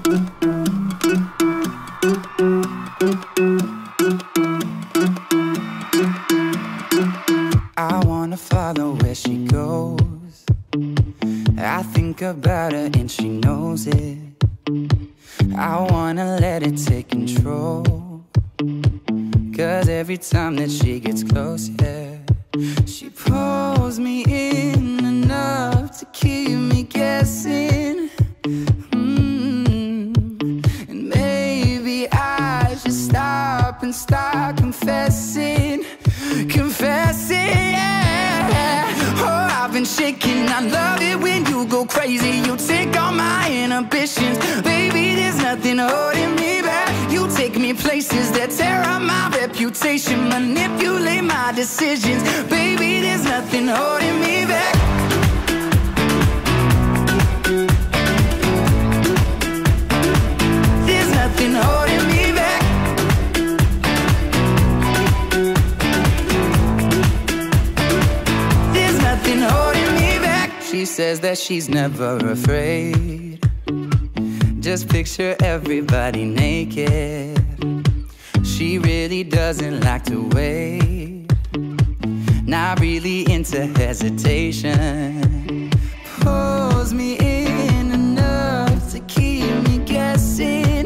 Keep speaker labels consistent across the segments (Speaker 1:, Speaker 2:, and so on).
Speaker 1: I wanna follow where she goes. I think about her and she knows it. I wanna let it take control, 'cause every time that she gets close, yeah, she pulls me in enough to keep me guessing. And maybe I should stop and start confessing. Confessing, yeah. Oh, I've been shaking. I love it when you go crazy. You take all my inhibitions. Baby, there's nothing holding me back. You take me places that tear up my reputation, manipulate my decisions. Baby, there's nothing holding me back. There's nothing holding me back. There's nothing holding me back. She says that she's never afraid. Just picture everybody naked. She really doesn't like to wait. Not really into hesitation. Pulls me in enough to keep me guessing.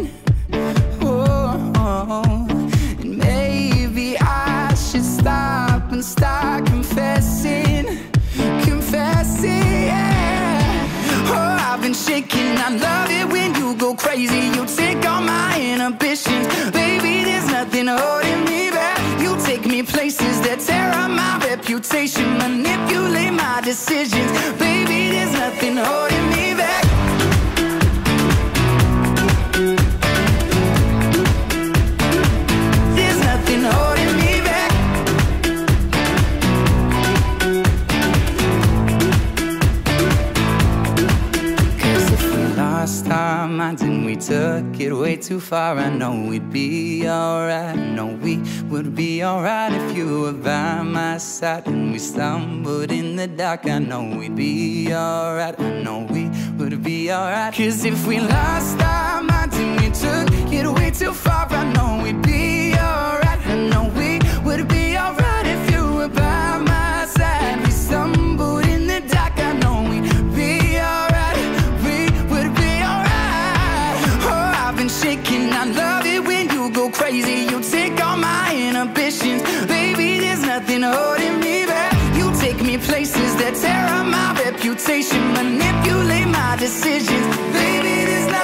Speaker 1: Oh, and maybe I should stop and start confessing. Confessing, yeah. Oh, I've been shaking. I love it when you go crazy. You take all my inhibitions. Baby, there's nothing holding me back. You take me places that tear up my reputation, manipulate my decisions. Baby, there's nothing holding me back. There's nothing holding me back. Lost our minds and we took it way too far. I know we'd be alright. I know we would be alright if you were by my side. And we stumbled in the dark. I know we'd be alright. I know we would be alright. 'Cause if we lost our minds and we took it way too far, I know we'd be alright. I know we would be alright if you were by my side. We stumbled in the dark. I know we'd be alright. Shaking, I love it when you go crazy. You take all my inhibitions. Baby, there's nothing holding me back. You take me places that tear up my reputation, manipulate my decisions. Baby, there's nothing